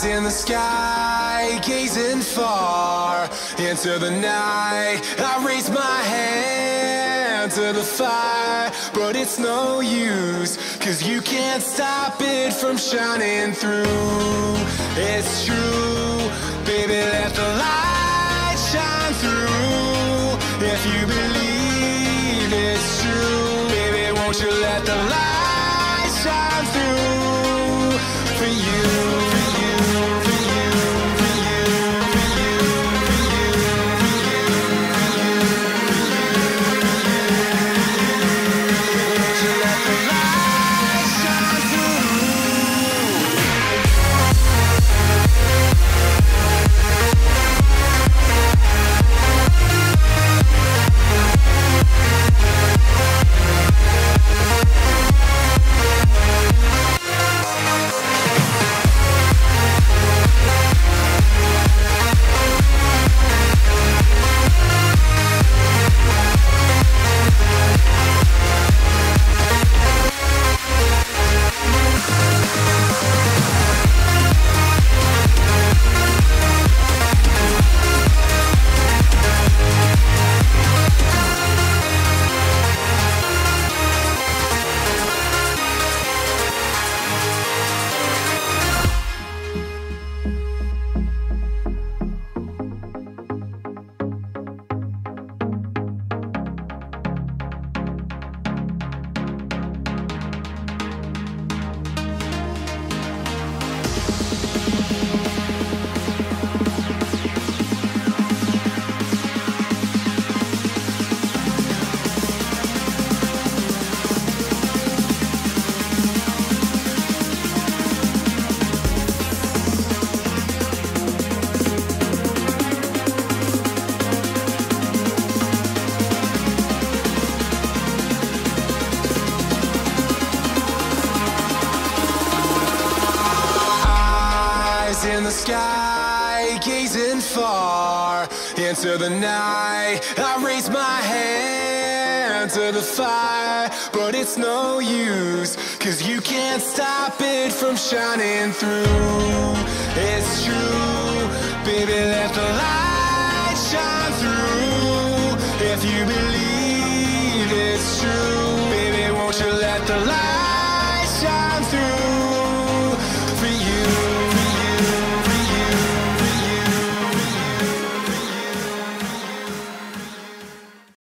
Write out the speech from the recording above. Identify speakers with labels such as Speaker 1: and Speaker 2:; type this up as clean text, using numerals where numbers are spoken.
Speaker 1: In the sky, gazing far into the night, I raise my hand to the fire, but it's no use, 'cause you can't stop it from shining through. It's true, baby, let the light shine through. If you believe it's true, baby, won't you let the light shine through for you. In the sky, gazing far into the night, I raise my hand to the fire, but it's no use, 'cause you can't stop it from shining through. It's true, baby, let the light shine through. If you believe it's true, baby, won't you let the light